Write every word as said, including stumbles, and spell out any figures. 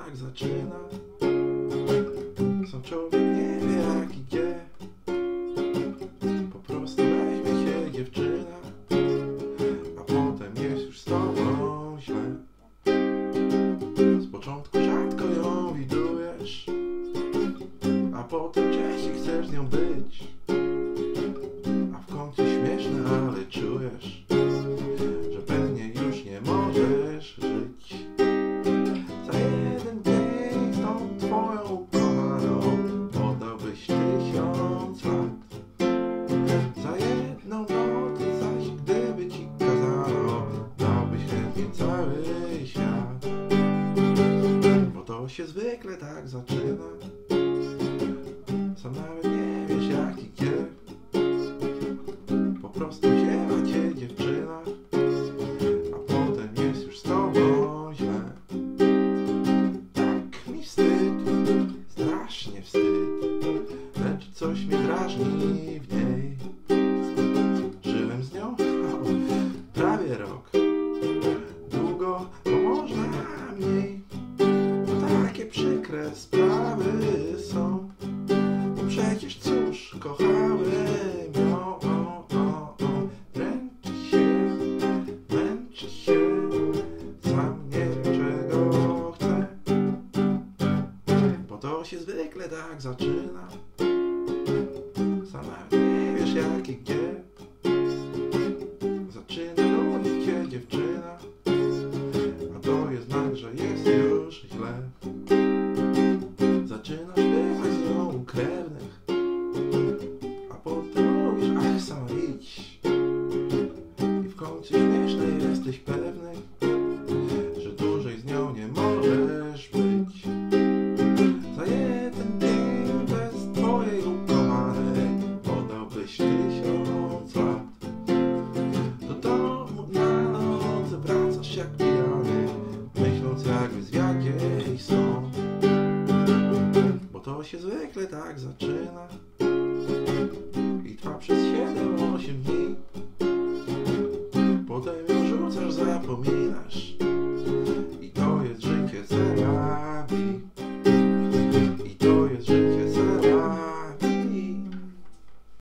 tak zaczyna. Sam człowiek nie wie jak i gdzie. Po prostu weźmie się dziewczyna, a potem jest już z tobą źle. Z początku rzadko ją widujesz, a potem częściej chcesz z nią być. A w końcu śmieszne, ale czujesz, że pewnie już nie możesz żyć. Za jeden dzień z tą twoją ukochaną oddałbyś tysiąc lat. Za jedną noc zaś gdyby ci kazano, dałbyś chętnie cały świat. Bo to się zwykle tak zaczyna. Sam nawet nie wiesz jak i gdzie. Po prostu wzięła cię dziewczyna, a potem jest już z tobą źle. Tak mi wstyd, strasznie wstyd, lecz coś mnie drażni w niej. Żyłem z nią o, prawie rok, długo, bo można mniej. Takie przykre sprawy są, bo przecież cóż, kochałem ją. O, o, o. Dręczy się, męczy się, sam nie wiem czego chcę. Bo to się zwykle tak zaczyna. Sam nawet nie wiesz jak i gdzie. Zaczyna nudzić cię dziewczyna, a to jest znak, że jest już źle. Zaczynasz bywać z nią u krewnych, a potem mówisz, ach sama idź. I w końcu śmieszny jesteś pewny, że dłużej z nią nie możesz być. Za jeden dzień bez twojej ukochanej oddałbyś tysiąc lat. Do domu na noc wracasz jak pijany, myśląc jak w zwiadzie i są. Bo to się zwykle tak zaczyna i trwa przez siedem osiem dni. Potem ją rzucasz, zapominasz.